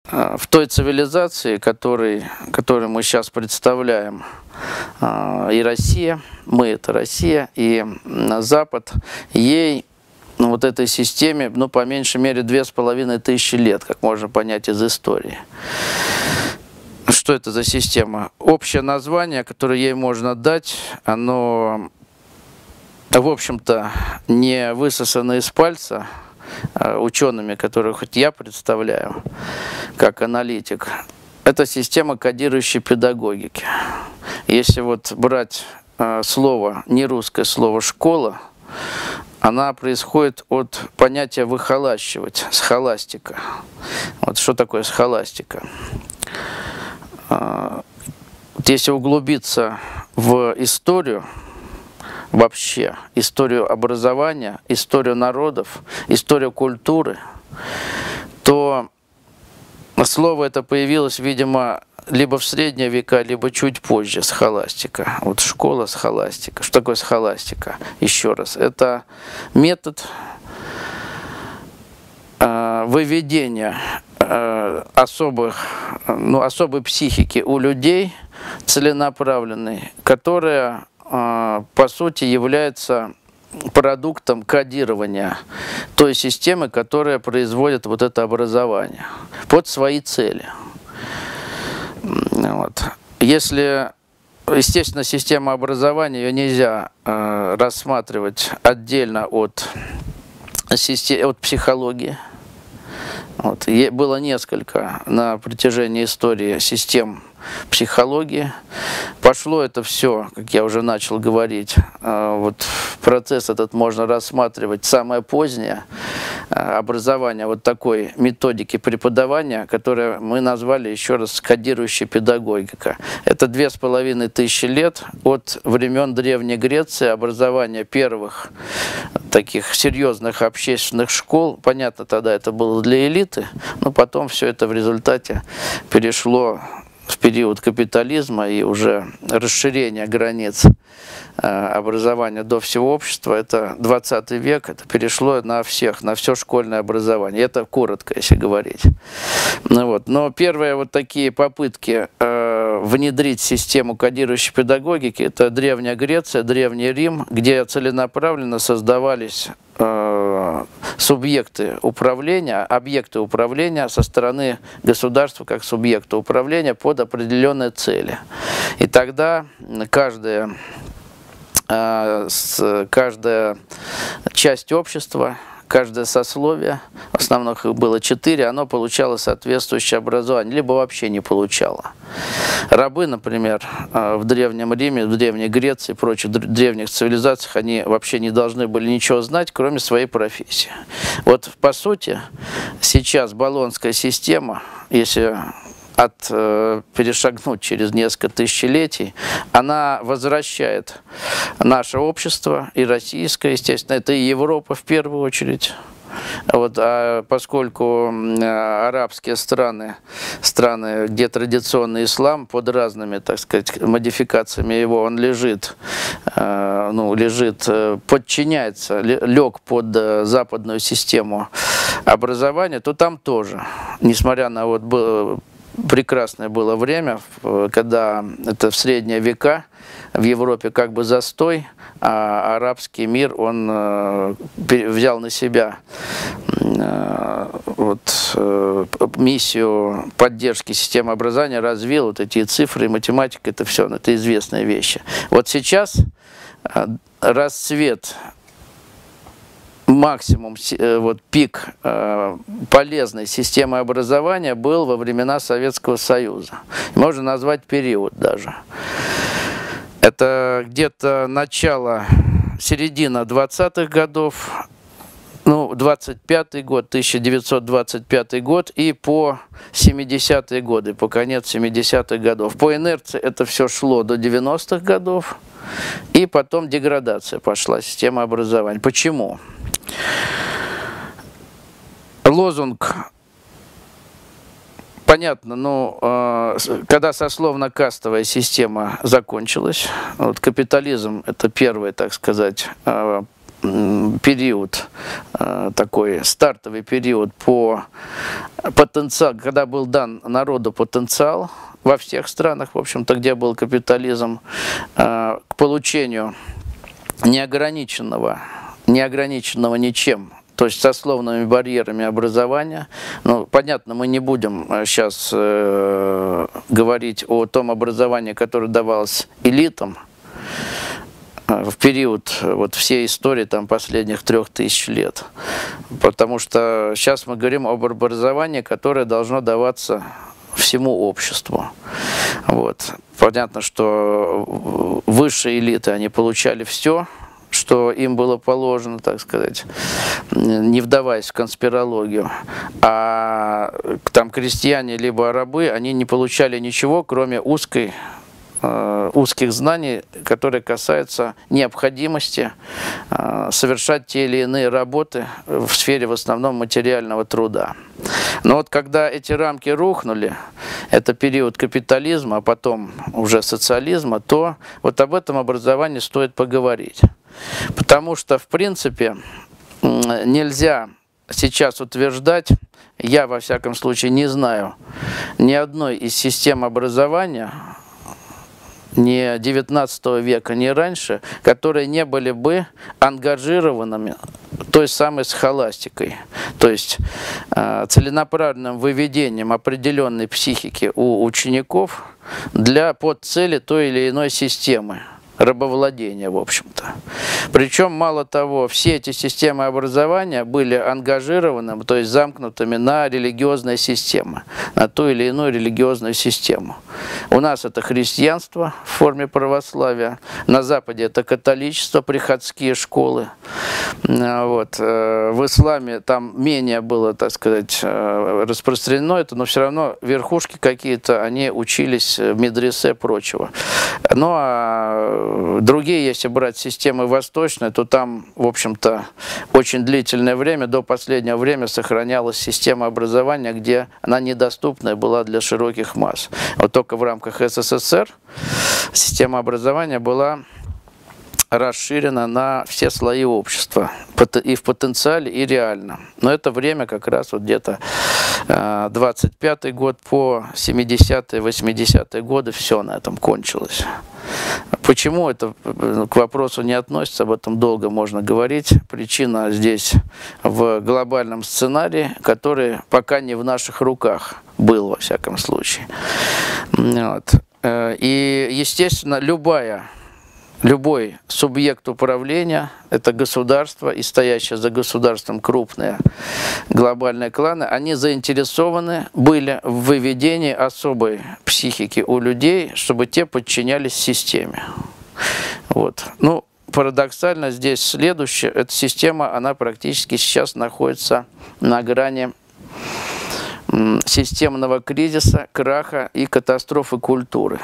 в той цивилизации, которую мы сейчас представляем, и Россия, мы это Россия, и Запад, ей, вот этой системе, по меньшей мере 2500 лет, как можно понять из истории. Что это за система? Общее название, которое ей можно дать, оно, в общем-то, не высосано из пальца учеными, которых хоть я представляю, как аналитик. Это система кодирующей педагогики. Если вот брать слово, нерусское слово «школа», она происходит от понятия «выхолащивать», схоластика. Вот что такое схоластика? Если углубиться в историю, вообще, историю образования, историю народов, историю культуры, то слово это появилось, видимо, либо в средние века, либо чуть позже, схоластика. Вот школа, схоластика. Что такое схоластика? Еще раз. Это метод выведения особой психики у людей, целенаправленной, которая, по сути, является продуктом кодирования той системы, которая производит вот это образование под свои цели. Вот. Если, естественно, система образования, ее нельзя рассматривать отдельно от психологии. Вот. Было несколько на протяжении истории систем психологии. Пошло это все, как я уже начал говорить, вот процесс этот можно рассматривать самое позднее образование вот такой методики преподавания, которое мы назвали еще раз кодирующей педагогика. Это 2500 лет от времен Древней Греции, образование первых таких серьезных общественных школ. Понятно, тогда это было для элиты, но потом все это в результате перешло в период капитализма и уже расширения границ образования до всего общества. Это 20 век, это перешло на всех, на все школьное образование. Это коротко, если говорить. Но первые вот такие попытки внедрить систему кодирующей педагогики — это Древняя Греция, Древний Рим, где целенаправленно создавались субъекты управления, объекты управления со стороны государства как субъекта управления под определенные цели. И тогда каждая часть общества, каждое сословие, в основном их было 4, оно получало соответствующее образование, либо вообще не получало. Рабы, например, в Древнем Риме, в Древней Греции и прочих древних цивилизациях, они вообще не должны были ничего знать, кроме своей профессии. Вот, по сути, сейчас Болонская система, если перешагнуть через несколько тысячелетий, она возвращает наше общество, и российское, естественно, это и Европа в первую очередь. А поскольку арабские страны, где традиционный ислам, под разными, так сказать, модификациями его, он подчиняется, лег под западную систему образования, то там тоже, несмотря на прекрасное было время, когда это в средние века, в Европе как бы застой, а арабский мир, он взял на себя миссию поддержки системы образования, развил вот эти цифры, и математика, это все, это известные вещи. Вот сейчас расцвет, максимум, пик полезной системы образования был во времена Советского Союза. Можно назвать период даже. Это где-то середина 20-х годов, 25-й год, 1925 год и по 70-е годы, по конец 70-х годов. По инерции это все шло до 90-х годов, и потом деградация пошла системы образования. Почему? Лозунг, понятно, когда сословно-кастовая система закончилась, капитализм — это первый, так сказать, период такой стартовый период по потенциалу, когда был дан народу потенциал во всех странах, в общем-то, где был капитализм, к получению неограниченного ничем, то есть сословными барьерами образования. Ну, понятно, мы не будем сейчас говорить о том образовании, которое давалось элитам в период вот всей истории там, последних 3000 лет. Потому что сейчас мы говорим об образовании, которое должно даваться всему обществу. Вот. Понятно, что высшие элиты, они получали все, что им было положено, так сказать, не вдаваясь в конспирологию. А там крестьяне либо рабы, они не получали ничего, кроме узких знаний, которые касаются необходимости совершать те или иные работы в сфере в основном материального труда. Но вот когда эти рамки рухнули, это период капитализма, а потом уже социализма, то вот об этом образовании стоит поговорить. Потому что, в принципе, нельзя сейчас утверждать, я во всяком случае не знаю ни одной из систем образования, ни 19 века, ни раньше, которые не были бы ангажированными той самой схоластикой, то есть целенаправленным выведением определенной психики у учеников под цели той или иной системы рабовладения, в общем-то. Причем, мало того, все эти системы образования были ангажированы, то есть замкнутыми на религиозные системы, на ту или иную религиозную систему. У нас это христианство в форме православия, на Западе это католичество, приходские школы. Вот. В исламе там менее было, так сказать, распространено это, но все равно верхушки какие-то, они учились в медресе и прочего. Ну а другие, если брать системы восточные, то там, в общем-то, очень длительное время, до последнего времени сохранялась система образования, где она недоступная была для широких масс. Вот только в рамках СССР система образования была расширена на все слои общества, и в потенциале, и реально. Но это время как раз вот где-то 25-й год по 70-е, 80-е годы, все на этом кончилось. Почему это к вопросу не относится, об этом долго можно говорить. Причина здесь в глобальном сценарии, который пока не в наших руках был, во всяком случае. Вот. И, естественно, любой субъект управления, это государство и стоящие за государством крупные глобальные кланы, они заинтересованы были в выведении особой психики у людей, чтобы те подчинялись системе. Вот. Ну, парадоксально здесь следующее, эта система, она практически сейчас находится на грани системного кризиса, краха и катастрофы культуры.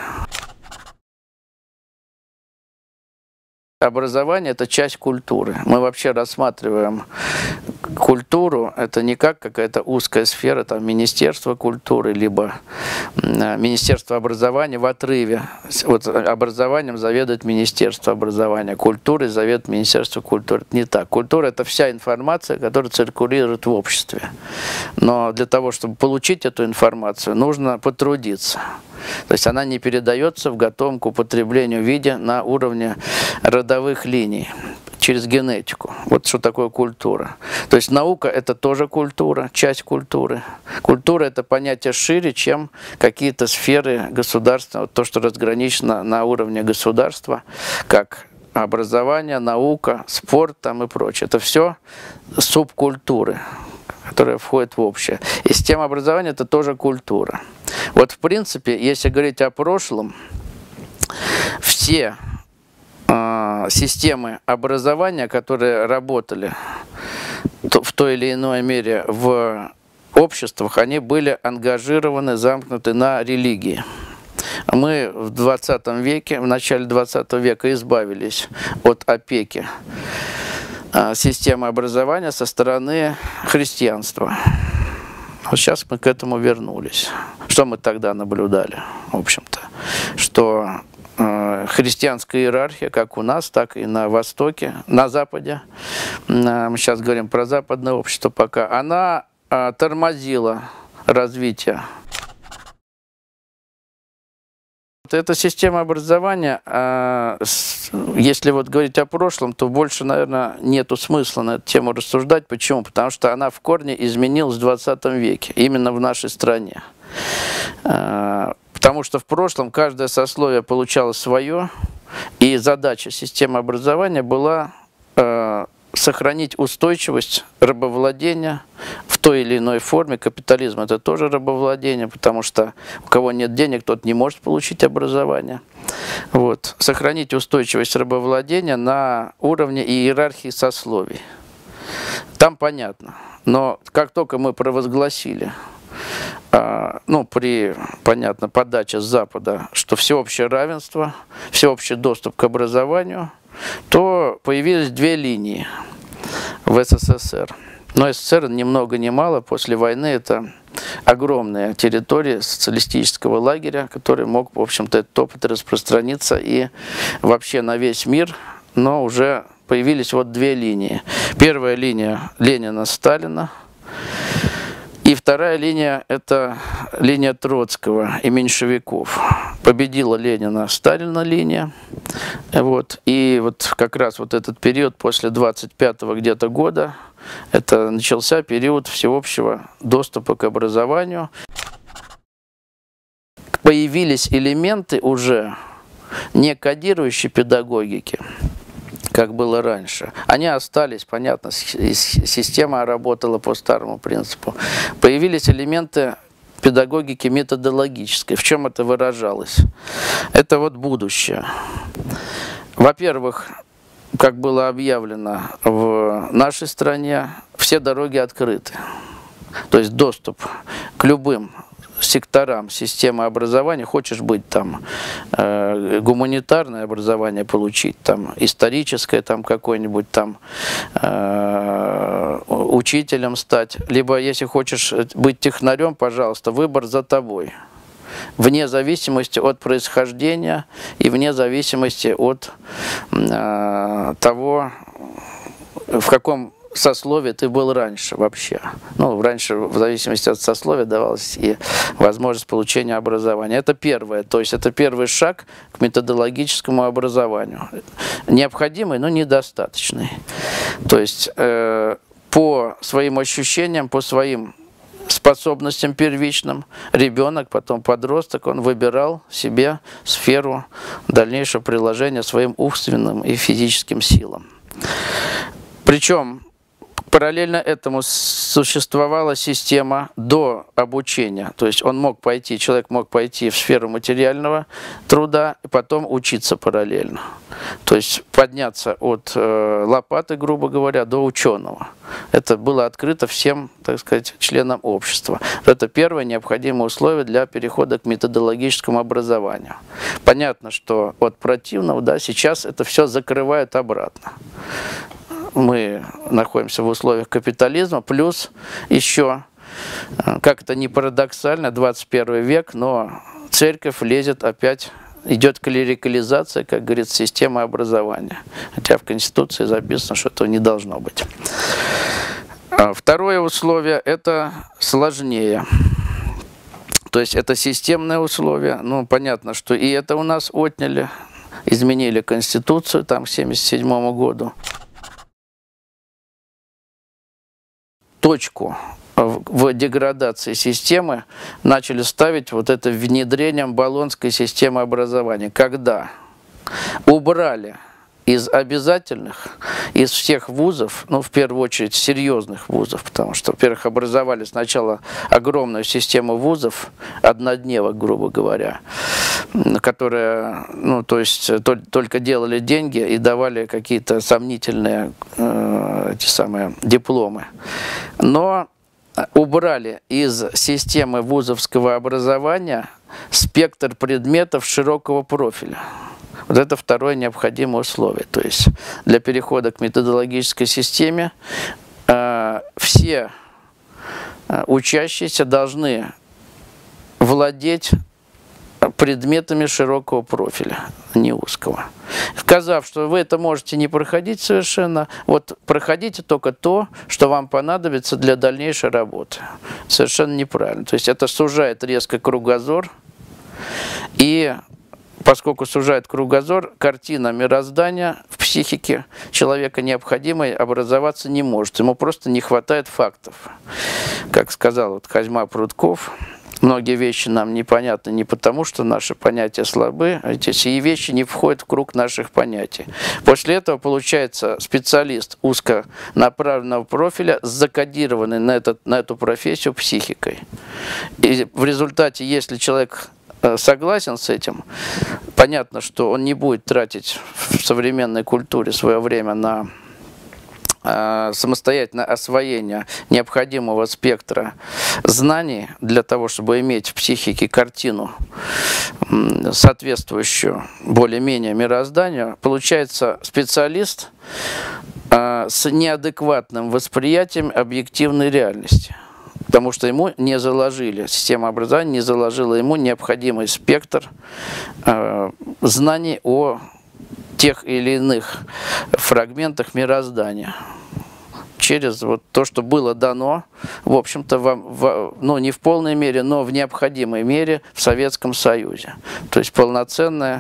Образование – это часть культуры. Мы вообще рассматриваем культуру, это не как какая-то узкая сфера, там, Министерство культуры, либо Министерство образования в отрыве. Вот образованием заведует Министерство образования, культурой заведует Министерство культуры. Это не так. Культура – это вся информация, которая циркулирует в обществе. Но для того, чтобы получить эту информацию, нужно потрудиться. То есть она не передается в готовом к употреблению виде на уровне родовых линий, через генетику. Вот что такое культура. То есть наука – это тоже культура, часть культуры. Культура – это понятие шире, чем какие-то сферы государства, вот то, что разграничено на уровне государства, как образование, наука, спорт там и прочее. Это все субкультуры, которая входит в общее. И система образования – это тоже культура. Вот в принципе, если говорить о прошлом, все системы образования, которые работали в той или иной мере в обществах, они были ангажированы, замкнуты на религии. Мы в 20 веке, в начале 20 века избавились от опеки системы образования со стороны христианства. Вот сейчас мы к этому вернулись. Что мы тогда наблюдали, в общем-то? Что христианская иерархия, как у нас, так и на Востоке, на Западе, мы сейчас говорим про западное общество пока, она тормозила развитие. Эта система образования, если вот говорить о прошлом, то больше, наверное, нету смысла на эту тему рассуждать. Почему? Потому что она в корне изменилась в 20 веке, именно в нашей стране. Потому что в прошлом каждое сословие получало свое, и задача системы образования была сохранить устойчивость рабовладения в той или иной форме. Капитализм – это тоже рабовладение, потому что у кого нет денег, тот не может получить образование. Вот. Сохранить устойчивость рабовладения на уровне иерархии сословий. Там понятно. Но как только мы провозгласили, при, понятно, подаче с Запада, что всеобщее равенство, всеобщий доступ к образованию, то появились две линии в СССР. Но СССР ни много ни мало после войны это огромная территория социалистического лагеря, который мог, в общем-то, этот опыт распространиться и вообще на весь мир, но уже появились вот две линии. Первая линия Ленина-Сталина. И вторая линия – это линия Троцкого и меньшевиков. Победила Ленина-Сталина линия. Вот. И вот как раз вот этот период после 25-го где-то года, это начался период всеобщего доступа к образованию. Появились элементы уже не кодирующей педагогики, как было раньше. Они остались, понятно, система работала по старому принципу. Появились элементы педагогики методологической. В чем это выражалось? Это вот будущее. Во-первых, как было объявлено в нашей стране, все дороги открыты. То есть доступ к любым секторам системы образования, хочешь быть там гуманитарное образование получить, там историческое, там какое-нибудь там учителем стать, либо если хочешь быть технарем, пожалуйста, выбор за тобой. Вне зависимости от происхождения и вне зависимости от того, в каком сословие ты был раньше вообще. Ну, раньше в зависимости от сословия давалась и возможность получения образования. Это первое, то есть это первый шаг к методологическому образованию. Необходимый, но недостаточный. То есть по своим ощущениям, по своим способностям первичным, ребенок, потом подросток, он выбирал себе сферу дальнейшего приложения своим умственным и физическим силам. Причем параллельно этому существовала система до обучения. То есть он мог пойти, человек мог пойти в сферу материального труда и потом учиться параллельно. То есть подняться от лопаты, грубо говоря, до ученого. Это было открыто всем, так сказать, членам общества. Это первое необходимое условие для перехода к методологическому образованию. Понятно, что от противного, да, сейчас это все закрывают обратно. Мы находимся в условиях капитализма, плюс еще, как это ни парадоксально, 21 век, но церковь лезет опять, идет клерикализация, как говорит, системы образования. Хотя в Конституции записано, что этого не должно быть. Второе условие – это сложнее. То есть это системное условие. Ну, понятно, что и это у нас отняли, изменили Конституцию там к 1977 году. Точку в деградации системы начали ставить вот это внедрением Болонской системы образования, когда убрали из обязательных, из всех вузов, ну, в первую очередь, серьезных вузов, потому что, во-первых, образовали сначала огромную систему вузов, однодневок, грубо говоря, которые, ну, то есть, только делали деньги и давали какие-то сомнительные эти самые дипломы. Но убрали из системы вузовского образования спектр предметов широкого профиля. Вот это второе необходимое условие. То есть для перехода к методологической системе все учащиеся должны владеть предметами широкого профиля, не узкого. Сказав, что вы это можете не проходить совершенно, вот проходите только то, что вам понадобится для дальнейшей работы. Совершенно неправильно. То есть это сужает резко кругозор, и поскольку сужает кругозор, картина мироздания в психике человека необходимой образоваться не может. Ему просто не хватает фактов. Как сказал вот Козьма Прутков, многие вещи нам непонятны не потому, что наши понятия слабы, а эти сии вещи не входят в круг наших понятий. После этого получается специалист узконаправленного профиля, закодированный на эту профессию психикой. И в результате, если человек согласен с этим, понятно, что он не будет тратить в современной культуре свое время на самостоятельное освоение необходимого спектра знаний для того, чтобы иметь в психике картину, соответствующую более-менее мирозданию, получается специалист с неадекватным восприятием объективной реальности. Потому что ему не заложили, система образования не заложила ему необходимый спектр знаний о тех или иных фрагментах мироздания. Через вот то, что было дано, в общем-то, ну, не в полной мере, но в необходимой мере в Советском Союзе. То есть полноценная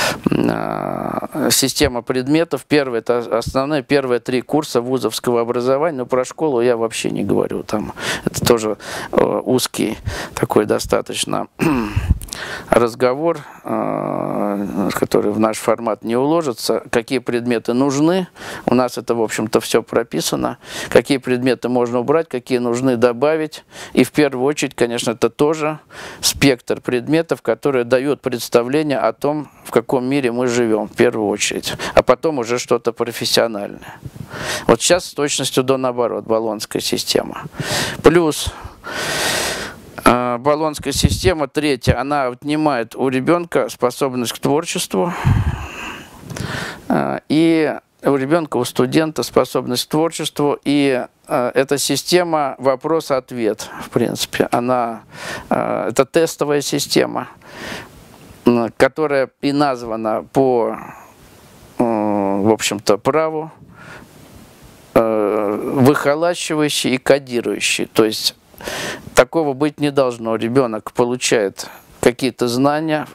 система предметов. Первое, это основные первые 3 курса вузовского образования, но про школу я вообще не говорю. Там это тоже узкий такой достаточно разговор, который в наш формат не уложится. Какие предметы нужны? У нас это, в общем-то, все прописано. Какие предметы можно убрать, какие нужны добавить. И в первую очередь, конечно, это тоже спектр предметов, которые дают представление о том, в каком мире мы живем, в первую очередь. А потом уже что-то профессиональное. Вот сейчас с точностью до наоборот, Болонская система. Плюс Болонская система, третья, она отнимает у ребенка способность к творчеству, и у ребенка, у студента способность к творчеству, и эта система вопрос-ответ, в принципе. Это тестовая система, которая и названа по, в общем-то, праву, выхолачивающей и кодирующей. То есть такого быть не должно. Ребенок получает какие-то знания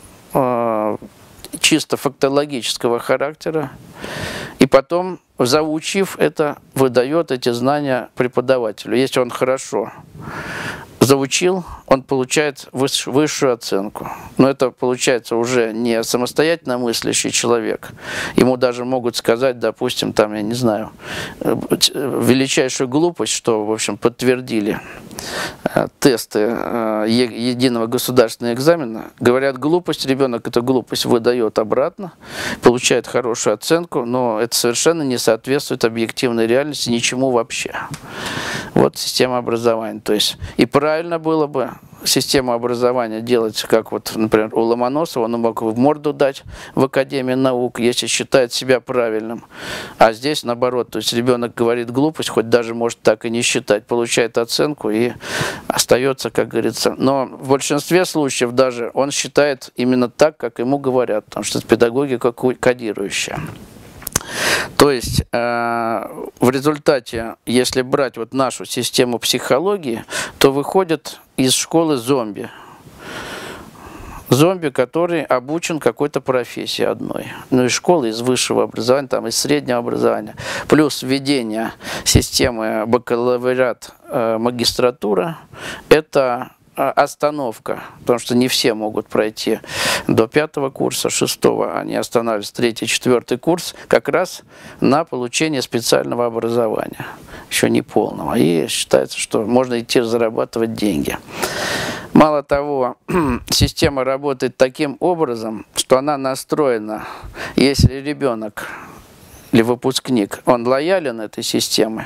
чисто фактологического характера, и потом, заучив это, выдает эти знания преподавателю. Если он хорошо заучил, он получает высшую оценку. Но это получается уже не самостоятельно мыслящий человек. Ему даже могут сказать, допустим, там, я не знаю, величайшую глупость, что, в общем, подтвердили тесты единого государственного экзамена. Говорят, глупость, ребенок эту глупость выдает обратно, получает хорошую оценку, но это совершенно не соответствует объективной реальности, ничему вообще. Вот система образования. То есть и правильно было бы систему образования делать, как вот, например, у Ломоносова, он мог в морду дать в Академии наук, если считает себя правильным. А здесь наоборот, то есть ребенок говорит глупость, хоть даже может так и не считать, получает оценку и остается, как говорится. Но в большинстве случаев даже он считает именно так, как ему говорят, потому что это педагогика кодирующая. То есть в результате, если брать вот нашу систему психологии, то выходит из школы зомби. Зомби, который обучен какой-то профессии одной. Ну, из школы, из высшего образования, там, из среднего образования. Плюс введение системы бакалавриат, магистратура. Это остановка, потому что не все могут пройти до 5-го курса, 6-го, они останавливаются 3-й, 4-й курс, как раз на получение специального образования, еще не полного. И считается, что можно идти зарабатывать деньги. Мало того, система работает таким образом, что она настроена, если ребенок или выпускник, он лоялен этой системе,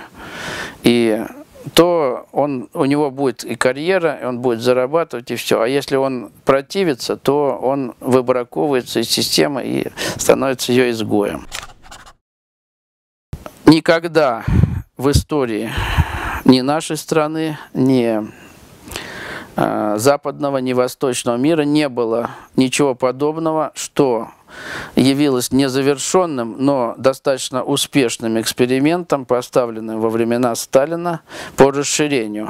то у него будет и карьера, и он будет зарабатывать, и все. А если он противится, то он выбраковывается из системы и становится ее изгоем. Никогда в истории ни нашей страны, ни западного, ни восточного мира не было ничего подобного, что явилось незавершенным, но достаточно успешным экспериментом, поставленным во времена Сталина по расширению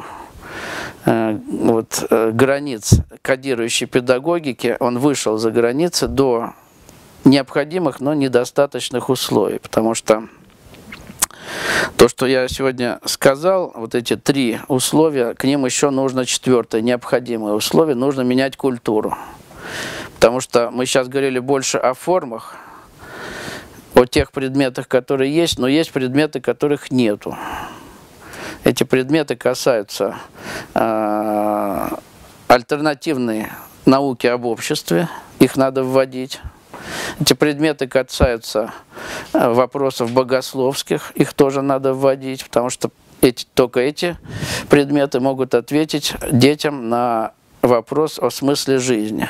границ кодирующей педагогики. Он вышел за границы до необходимых, но недостаточных условий, потому что то, что я сегодня сказал, вот эти 3 условия, к ним еще нужно 4-е, необходимое условие, нужно менять культуру. Потому что мы сейчас говорили больше о формах, о тех предметах, которые есть, но есть предметы, которых нету. Эти предметы касаются альтернативной науки об обществе, их надо вводить. Эти предметы касаются вопросов богословских, их тоже надо вводить, потому что только эти предметы могут ответить детям на вопрос о смысле жизни.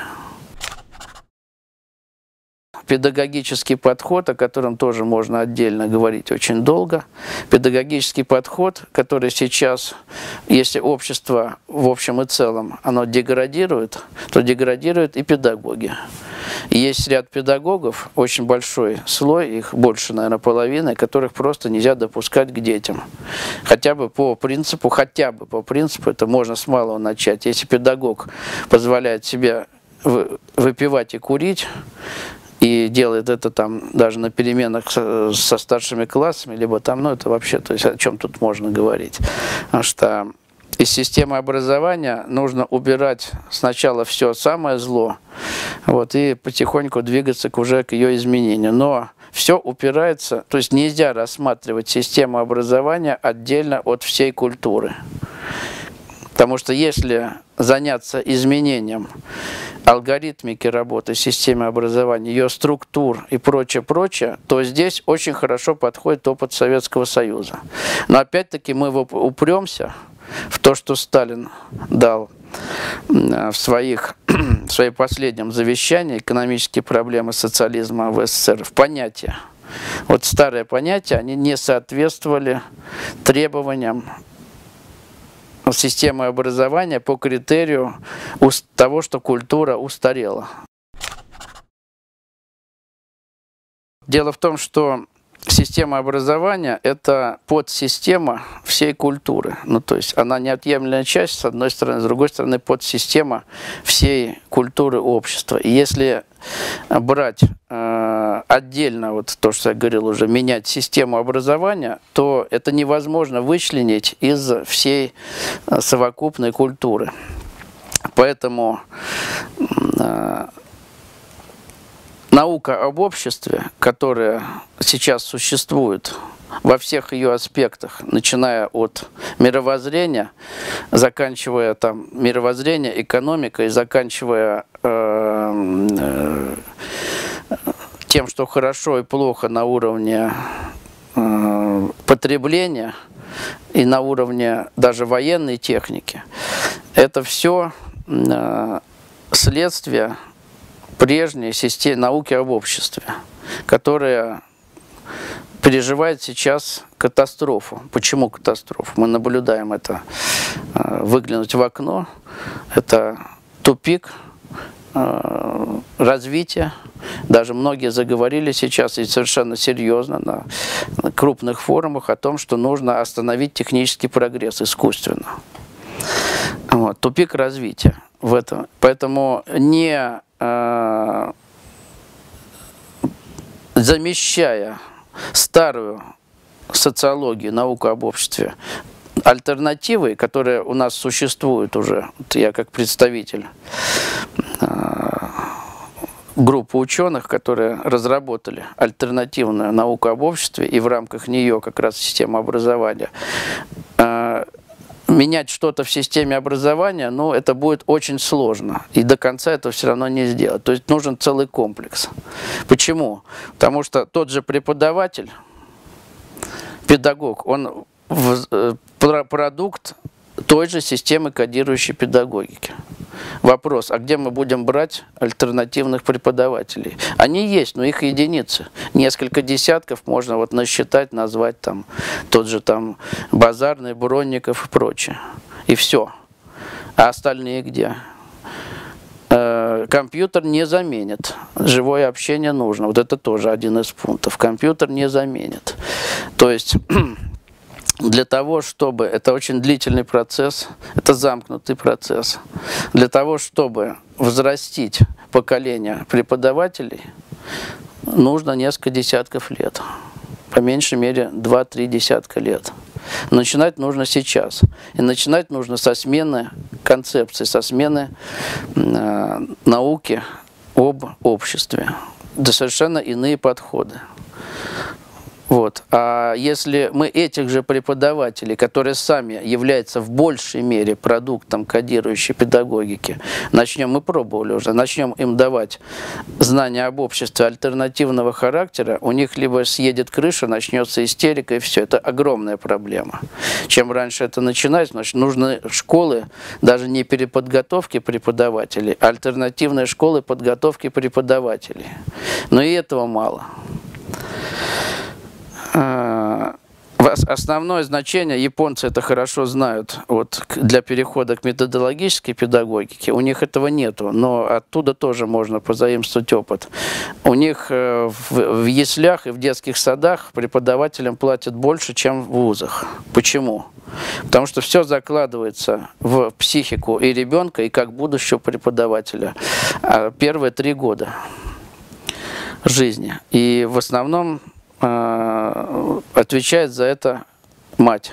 Педагогический подход, о котором тоже можно отдельно говорить очень долго. Педагогический подход, который сейчас, если общество в общем и целом, оно деградирует, то деградируют и педагоги. И есть ряд педагогов, очень большой слой, их больше, наверное, половины, которых просто нельзя допускать к детям. Хотя бы по принципу, это можно с малого начать. Если педагог позволяет себе выпивать и курить, и делает это там даже на переменах со старшими классами, либо там, ну это вообще, то есть о чем тут можно говорить. Потому что из системы образования нужно убирать сначала все самое зло, и потихоньку двигаться уже к ее изменению. Но все упирается, то есть нельзя рассматривать систему образования отдельно от всей культуры. Потому что если заняться изменением алгоритмики работы системы образования, ее структур и прочее, то здесь очень хорошо подходит опыт Советского Союза. Но опять-таки мы упремся в то, что Сталин дал в своем последнем завещании «Экономические проблемы социализма в СССР» в понятия. Вот старые понятия, они не соответствовали требованиям системы образования по критерию того, что культура устарела. Дело в том, что система образования – это подсистема всей культуры. Ну, то есть она неотъемлемая часть, с одной стороны, с другой стороны, подсистема всей культуры общества. И если брать отдельно, вот то, что я говорил уже, менять систему образования, то это невозможно вычленить из всей совокупной культуры. Поэтому наука об обществе, которая сейчас существует во всех ее аспектах, начиная от мировоззрения, заканчивая там мировоззрение, экономикой, заканчивая тем, что хорошо и плохо на уровне потребления и на уровне даже военной техники, это все следствие прежней системы науки об обществе, которая переживает сейчас катастрофу. Почему катастрофу? Мы наблюдаем это, выглянуть в окно, это тупик развития. Даже многие заговорили сейчас, и совершенно серьезно, на крупных форумах о том, что нужно остановить технический прогресс искусственно. Тупик развития в этом. Поэтому не замещая старую социологию, науку об обществе, альтернативы, которые у нас существуют уже, я как представитель группы ученых, которые разработали альтернативную науку об обществе, и в рамках нее как раз система образования, менять что-то в системе образования, но это будет очень сложно. И до конца это все равно не сделать. То есть нужен целый комплекс. Почему? Потому что тот же преподаватель, педагог, он продукт той же системы кодирующей педагогики. Вопрос, а где мы будем брать альтернативных преподавателей? Они есть, но их единицы. Несколько десятков можно вот насчитать, назвать там тот же там Базарный, Бронников и прочее. И все. А остальные где? Компьютер не заменит. Живое общение нужно. Вот это тоже один из пунктов. Компьютер не заменит. То есть для того, чтобы... Это очень длительный процесс, это замкнутый процесс. Для того, чтобы взрастить поколение преподавателей, нужно несколько десятков лет. По меньшей мере 2-3 десятка лет. Начинать нужно сейчас. И начинать нужно со смены концепции, со смены науки об обществе. Да совершенно иные подходы. Вот. А если мы этих же преподавателей, которые сами являются в большей мере продуктом кодирующей педагогики, мы пробовали уже, начнем им давать знания об обществе альтернативного характера, у них либо съедет крыша, начнется истерика, и все. Это огромная проблема. Чем раньше это начинать, значит, нужны школы, даже не переподготовки преподавателей, а альтернативные школы подготовки преподавателей. Но и этого мало. Основное значение, японцы это хорошо знают, вот, для перехода к методологической педагогике, у них этого нету, но оттуда тоже можно позаимствовать опыт. У них в яслях и в детских садах преподавателям платят больше, чем в вузах. Почему? Потому что все закладывается в психику и ребенка, и как будущего преподавателя первые 3 года жизни. И в основном отвечает за это мать.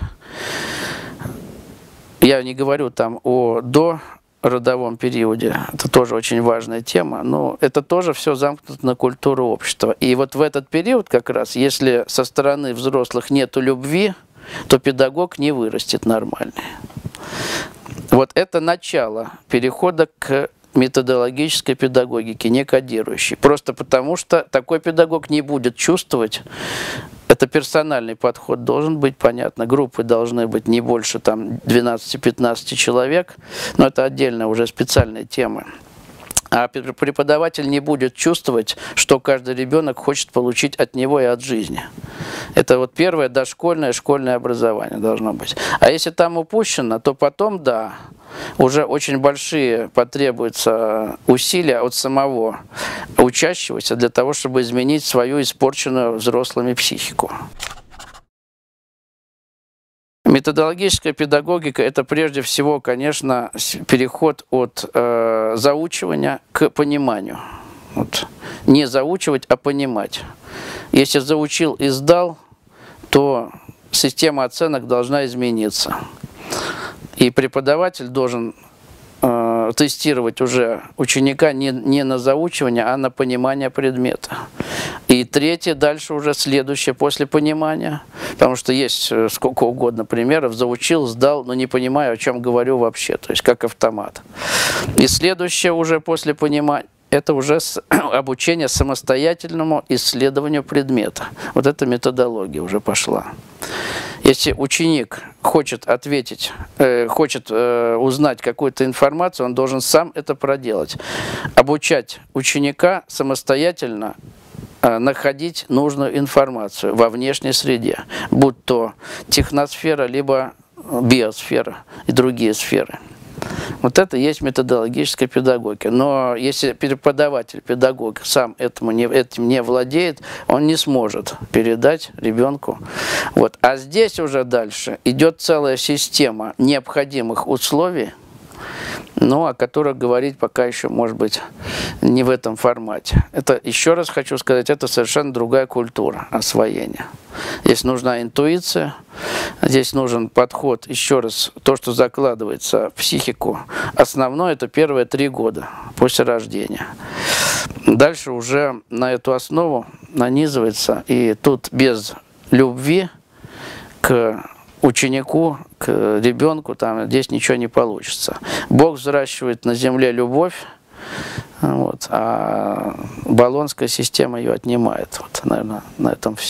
Я не говорю там о дородовом периоде, это тоже очень важная тема, но это тоже все замкнуто на культуру общества. И вот в этот период как раз, если со стороны взрослых нету любви, то педагог не вырастет нормальный. Вот это начало перехода к методологической педагогики, не кодирующей. Просто потому, что такой педагог не будет чувствовать, это персональный подход должен быть, понятно, группы должны быть не больше там 12-15 человек, но это отдельно уже специальная тема. А преподаватель не будет чувствовать, что каждый ребенок хочет получить от него и от жизни. Это вот первое дошкольное, школьное образование должно быть. А если там упущено, то потом, да, уже очень большие потребуются усилия от самого учащегося для того, чтобы изменить свою испорченную взрослыми психику. Методологическая педагогика – это прежде всего, конечно, переход от заучивания к пониманию. Вот. Не заучивать, а понимать. Если заучил и сдал, то система оценок должна измениться. И преподаватель должен тестировать уже ученика не на заучивание, а на понимание предмета. И третье, дальше уже следующее после понимания, потому что есть сколько угодно примеров, заучил, сдал, но не понимаю, о чем говорю вообще, то есть как автомат. И следующее уже после понимания, это уже обучение самостоятельному исследованию предмета. Вот эта методология уже пошла. Если ученик хочет ответить, хочет узнать какую-то информацию, он должен сам это проделать. Обучать ученика самостоятельно находить нужную информацию во внешней среде, будь то техносфера, либо биосфера и другие сферы. Вот это и есть методологическая педагогика. Но если преподаватель, педагог сам этим не владеет, он не сможет передать ребенку. Вот. А здесь уже дальше идет целая система необходимых условий, но о которых говорить пока еще, может быть, не в этом формате. Это, еще раз хочу сказать, это совершенно другая культура освоения. Здесь нужна интуиция, здесь нужен подход, еще раз, то, что закладывается в психику. Основное – это первые 3 года после рождения. Дальше уже на эту основу нанизывается, и тут без любви к ученику, к ребенку, там здесь ничего не получится. Бог взращивает на земле любовь, вот, а Болонская система ее отнимает. Вот, наверное, на этом все.